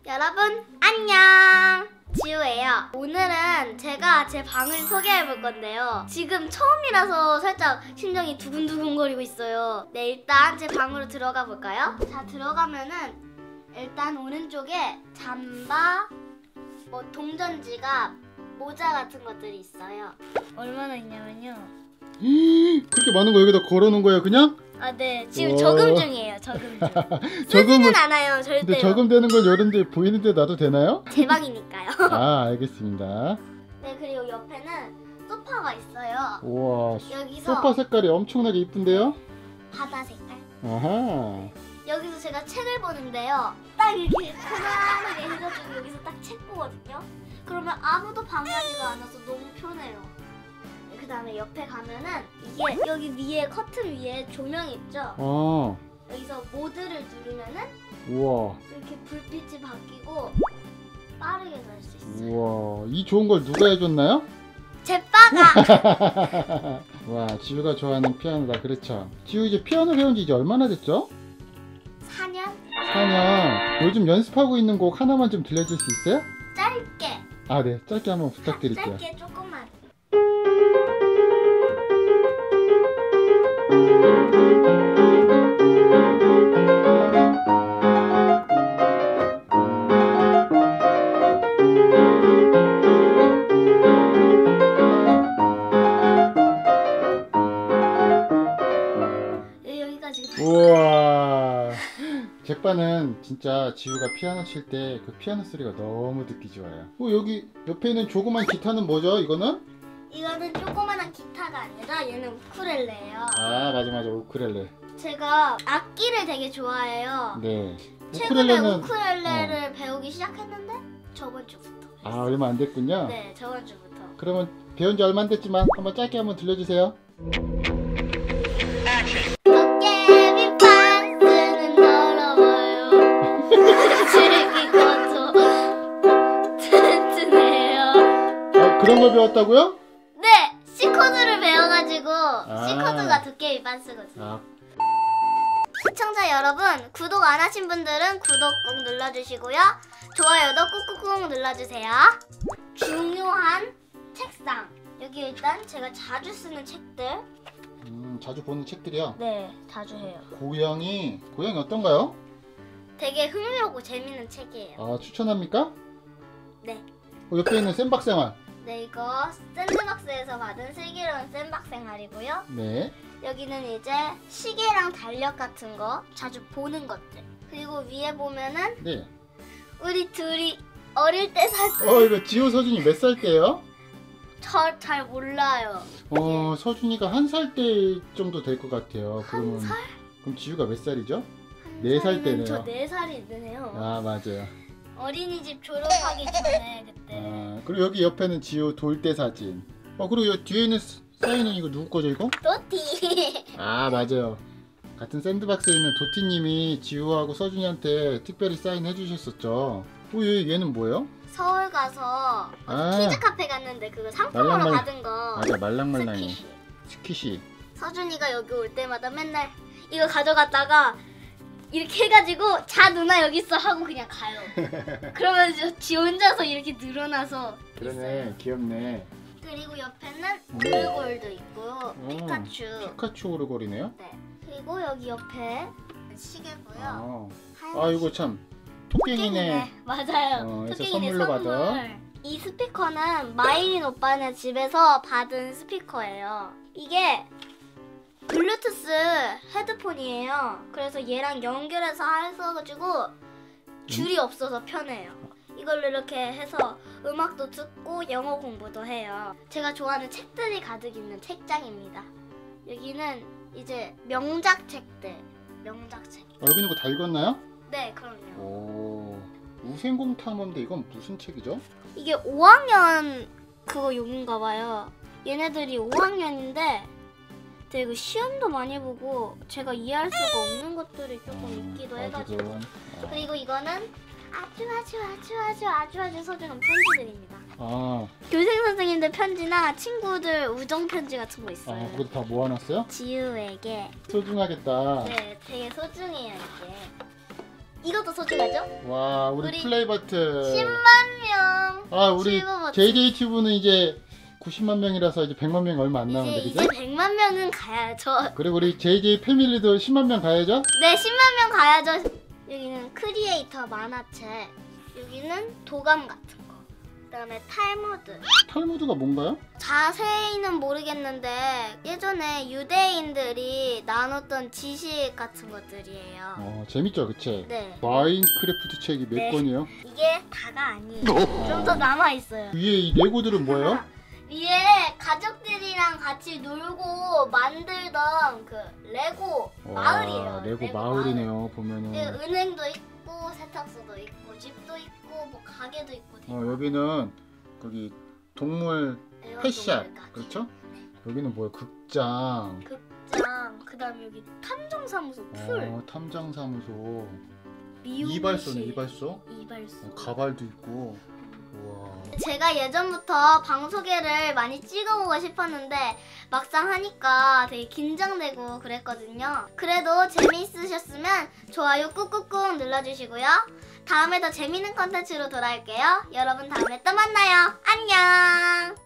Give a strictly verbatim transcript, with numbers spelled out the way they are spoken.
여러분 안녕, 지우예요. 오늘은 제가 제 방을 소개해 볼 건데요. 지금 처음이라서 살짝 심장이 두근두근거리고 있어요. 네, 일단 제 방으로 들어가 볼까요? 자, 들어가면은 일단 오른쪽에 잠바, 뭐 동전지갑, 모자 같은 것들이 있어요. 얼마나 있냐면요, 그렇게 많은 거 여기다 걸어놓은 거예요, 그냥? 아, 네. 지금 오. 저금 중이에요. 저금 중. 저금은 쓰지는 않아요, 절대로. 근데 저금되는 걸 이런데 보이는데 놔도 되나요? 제 방이니까요. 아, 알겠습니다. 네, 그리고 옆에는 소파가 있어요. 우와, 여기서 소파 색깔이 엄청나게 이쁜데요? 바다 색깔. 아하. 여기서 제가 책을 보는데요. 딱 이렇게 편안하게 해가지고 여기서 딱 책 보거든요. 그러면 아무도 방해하지가 않아서 너무 편해요. 그 다음에 옆에 가면은 이게 여기 위에 커튼 위에 조명이 있죠. 어. 여기서 모드를 누르면은 우와. 이렇게 불빛이 바뀌고 빠르게 갈 수 있어요. 우와, 이 좋은 걸 누가 해줬나요? 제 빠가. 와, 지우가 좋아하는 피아노다. 그렇죠. 지우 이제 피아노 배운 지 이제 얼마나 됐죠? 사 년? 사 년. 요즘 연습하고 있는 곡 하나만 좀 들려줄 수 있어요? 짧게. 아, 네. 짧게 한번 부탁드릴게요. 짧게 조금만. 우와. 잭바는 진짜 지우가 피아노 칠 때 그 피아노 소리가 너무 듣기 좋아요. 어, 여기 옆에 있는 조그만 기타는 뭐죠? 이거는? 이거는 조그만한 기타가 아니라 얘는 우쿨렐레예요. 아, 맞아 맞아, 우쿨렐레. 제가 악기를 되게 좋아해요. 네. 최근에 우쿨렐레는 우쿨렐레를 어. 배우기 시작했는데 저번 주부터. 아, 얼마 안 됐군요. 네, 저번 주부터. 그러면 배운 지 얼마 안 됐지만 한번 짧게 한번 들려주세요. 도깨비 판스는 더러워요. 즐기고도 튼튼해요. 어, 그런 걸 배웠다고요? 네, C 코드를 배워가지고 아. C 코드가 도깨비 판스거든요. 아. 시청자 여러분, 구독 안 하신 분들은 구독 꾹 눌러주시고요. 좋아요도 꾹꾹꾹 눌러주세요. 중요한 책상. 여기 일단 제가 자주 쓰는 책들. 음, 자주 보는 책들이요? 네, 자주 해요. 고양이, 고양이 어떤가요? 되게 흥미롭고 재밌는 책이에요. 아, 추천합니까? 네. 어, 옆에 있는 쌤박생활. 네, 이거 샌드박스에서 받은 슬기로운 쌤박 생활이고요. 네. 여기는 이제 시계랑 달력 같은 거 자주 보는 것들. 그리고 위에 보면은 네. 우리 둘이 어릴 때 사진. 어, 이거 지호 서준이 몇 살 때예요? 저 잘 몰라요. 어, 서준이가 한 살 때 정도 될 것 같아요. 한 그러면 살? 그럼 지우가 몇 살이죠? 한 네 살 살이면 때네요. 저 네 살이 되네요. 아, 맞아요. 어린이집 졸업하기 전에 그때. 아, 그리고 여기 옆에는 지우 돌 때 사진. 어, 그리고 여기 뒤에 있는 사인은 이거 누구 거죠, 이거? 또티. 아, 맞아요. 같은 샌드박스에 있는 도티님이 지우하고 서준이한테 특별히 사인해 주셨었죠. 어, 얘, 얘는 뭐예요? 서울 가서 아. 키즈 카페 갔는데 그거 상품으로 말랑말랑. 받은 거. 맞아, 말랑말랑해. 스키시. 스키시. 서준이가 여기 올 때마다 맨날 이거 가져갔다가 이렇게 해가지고 자 누나 여기 있어 하고 그냥 가요. 그러면 저 지 혼자서 이렇게 늘어나서 그러네, 있어요. 귀엽네. 그리고 옆에는 오르골도 있고 음, 피카츄. 피카츄 오르골이네요. 네. 그리고 여기 옆에 시계고요. 아, 아 이거 참 토깽이네. 맞아요. 어, 그래서 토깽이네 선물로 선물. 받아. 이 스피커는 마일린 오빠네 집에서 받은 스피커예요. 이게 블루투스 헤드폰이에요. 그래서 얘랑 연결해서 해서가지고 줄이 없어서 편해요. 이걸로 이렇게 해서 음악도 듣고 영어 공부도 해요. 제가 좋아하는 책들이 가득 있는 책장입니다. 여기는 이제 명작 책들. 명작 책. 어, 여기 있는 거 다 읽었나요? 네, 그럼요. 오, 우생공 탐험대 이건 무슨 책이죠? 이게 오 학년 그거 용인가 봐요. 얘네들이 오 학년인데 되게 시험도 많이 보고 제가 이해할 수가 없는 것들이 조금 음, 있기도 아직은. 해가지고. 아. 그리고 이거는 아주 아주 아주 아주 아주 아주 소중한 편지들입니다. 아, 교생 선생님들 편지나 친구들 우정 편지 같은 거 있어요. 아, 그것도 다 모아놨어요? 지우에게. 소중하겠다. 네, 되게 소중해요 이게. 이것도 소중하죠? 와, 우리, 우리 플레이버튼. 십만 명. 아, 우리 실버 버튼. 제이제이 튜브는 이제 구십만 명이라서 이제 백만 명 얼마 안 이제 남았는데, 이제 그죠? 백만 명은 가야죠. 그리고 우리 제이제이 패밀리도 십만 명 가야죠? 네, 십만 명 가야죠. 여기는 크리에이터 만화책. 여기는 도감 같은 거. 그다음에 탈무드. 탈무드가 뭔가요? 자세히는 모르겠는데 예전에 유대인들이 나눴던 지식 같은 것들이에요. 어, 재밌죠, 그치? 네. 마인크래프트 책이 몇 네. 권이에요? 이게 다가 아니에요. 좀 더 남아 있어요. 위에 이 레고들은 뭐예요? 위에 가족들이랑 같이 놀고 만들던 그 레고 마을이에요. 와, 레고 레고 마을이네요, 마을. 보면은. 예, 은행도 있고 세탁소도 있고 집도 있고 뭐 가게도 있고 되게 어, 여기는 거기 동물 많아요. 펫샵, 애완동물까지. 그렇죠? 여기는 뭐야, 극장. 극장, 그다음에 여기 탐정사무소 풀, 어, 탐정사무소. 미용실, 이발소네, 이발소. 이발소. 어, 가발도 있고. 우와. 제가 예전부터 방 소개를 많이 찍어보고 싶었는데 막상 하니까 되게 긴장되고 그랬거든요. 그래도 재미있으셨으면 좋아요 꾹꾹꾹 눌러주시고요. 다음에 더 재밌는 컨텐츠로 돌아올게요. 여러분 다음에 또 만나요. 안녕.